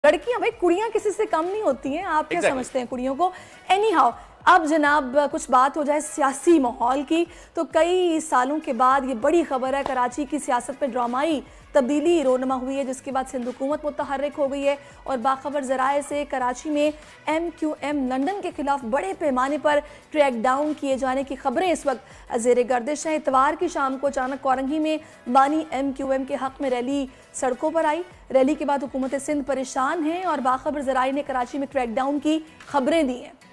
लड़कियां भाई कुड़ियां किसी से कम नहीं होती हैं। आप क्या समझते हैं कुड़ियों को? एनी हाउ, अब जनाब कुछ बात हो जाए सियासी माहौल की, तो कई सालों के बाद ये बड़ी खबर है, कराची की सियासत में ड्रामाई तब्दीली रोनमा हुई है, जिसके बाद सिंध हुकूमत मुतहर्रिक हो गई है और बाखबर ज़राए से कराची में MQM लंदन के खिलाफ बड़े पैमाने पर क्रैक डाउन किए जाने की खबरें इस वक्त ज़ेर गर्दिश हैं। इतवार की शाम को अचानक कोरंगी में बानी MQM के हक में रैली सड़कों पर आई। रैली के बाद हुकूमत सिंध परेशान है और बाखबर ज़राए ने कराची में क्रैक डाउन की खबरें दी हैं।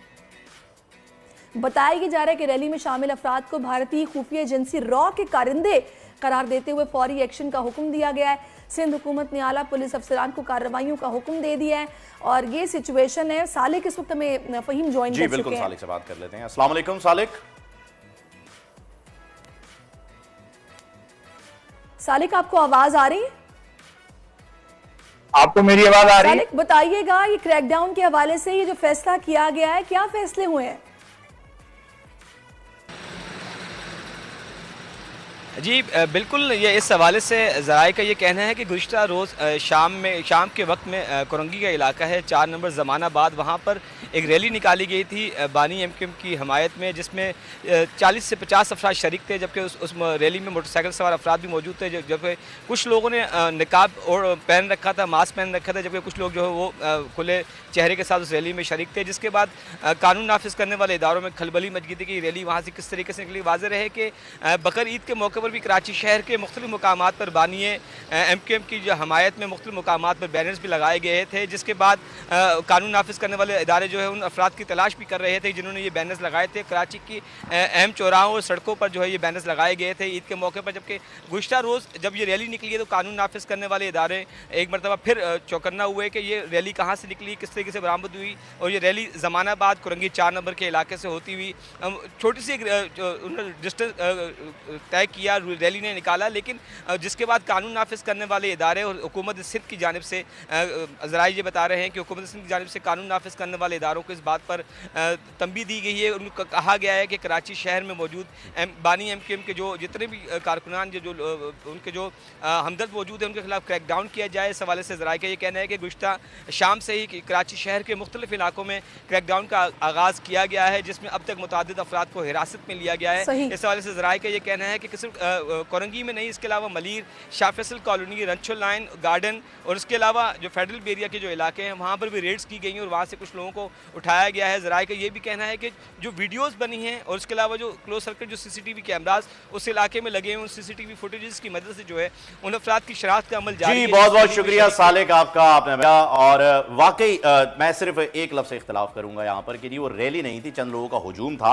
बताया जा रहा है कि रैली में शामिल अफराद को भारतीय खुफिया एजेंसी रॉ के कारिंदे करार देते हुए फौरी एक्शन का हुक्म दिया गया है। सिंध हुकूमत ने आला पुलिस अफसरान को कार्रवाइयों का हुक्म दे दिया है और ये सिचुएशन है। सालिक इस वक्त में फहीम ज्वाइन कर चुके हैं। बिल्कुल, सालिक से बात कर लेते हैं। अस्सलाम वालेकुम सालिक। सालिक, आपको आवाज आ रही है? आपको मेरी आवाज आ रही है? सालिक बताइएगा, ये क्रैकडाउन के हवाले से ये जो फैसला किया गया है, क्या फैसले हुए हैं? जी बिल्कुल, ये इस हवाले से ज़राए का ये कहना है कि गुज़िश्ता रोज़ शाम के वक्त में कोरंगी का इलाका है 4 नंबर ज़मानाबाद, वहाँ पर एक रैली निकाली गई थी बानी MQM की हमायत में, जिसमें 40 से 50 अफराद शरीक थे, जबकि उस रैली में मोटरसाइकिल सवार अफराद भी मौजूद थे। जबकि कुछ लोगों ने निकाब और पहन रखा था, मास्क पहन रखा था, जबकि कुछ लोग जो है वो खुले चेहरे के साथ उस रैली में शरीक थे। जिसके बाद कानून नाफिज करने वाले इदारों में खलबली मच गई थी कि रैली वहाँ से किस तरीके से निकली। वाज़ेह रहे कि बकर ईद के मौके भी कराची शहर के मुख्तलिफ मुकामात पर बानी MQM की जो हमायत में मुख्तलिफ मुकामात पर बैनर्स भी लगाए गए थे। जिसके बाद कानून नाफिज करने वाले इदारे जो है उन अफराद की तलाश भी कर रहे थे जिन्होंने ये बैनर्स लगाए थे। कराची की अहम चौराहों और सड़कों पर जो है ये बैनर्स लगाए गए थे ईद के मौके पर। जबकि गुज़िश्ता रोज़ जब ये रैली निकली है तो कानून नाफिज करने वाले इदारे एक मरतबा फिर चौकन्ना हुए कि ये रैली कहाँ से निकली, किस तरीके से बरामद हुई। और ये रैली ज़मानाबाद कोरंगी 4 नंबर के इलाके से होती हुई छोटी सी डिस्टेंस तय किया, रैली ने निकाला। लेकिन जिसके बाद कानून नाफिज करने वाले इदारे और हुकूमत सिंध की जानिब से ज़राए ये बता रहे हैं कि हुकूमत सिंध की जानिब से कानून नाफिज करने वाले इदारों को इस बात पर तंबीह दी गई है। उनको कहा गया है कि कराची शहर में मौजूद बानी MQM के जो जितने भी कारकुनान जो उनके जो हमदर्द मौजूद है उनके खिलाफ क्रैक डाउन किया जाए। इस हवाले से ज़राए का ये कहना है कि गुज़िश्ता शाम से ही कराची शहर के मुख्तलिफ इलाकों में क्रैक डाउन का आगाज़ किया गया है, जिसमें अब तक मुतादिद अफराद को हिरासत में लिया गया है। इस हवाले से ज़राए का ये कहना है कि सिर्फ कोरंगी में नहीं, इसके अलावा Malir, Shah Faisal colony, Ranchore line garden और इसके अलावा जो फेडरल एरिया के जो इलाके हैं वहाँ पर भी रेड्स की गई हैं और वहाँ से कुछ लोगों को उठाया गया है। ज़राए का ये भी कहना है कि जो वीडियोस बनी हैं और इसके अलावा जो क्लोज सर्किट जो CCTV कैमराज उस इलाके में लगे हैं, उन CCTV फुटेजेस की मदद से जो है उन अफराद की शनाख्त का अमल जारी है। बहुत बहुत शुक्रिया सालिक आपका, आपने और वाकई मैं सिर्फ एक लफ्ज़ से इख्तिलाफ करूंगा यहाँ पर कि वो रैली नहीं थी, चंद लोगों का हुजूम था।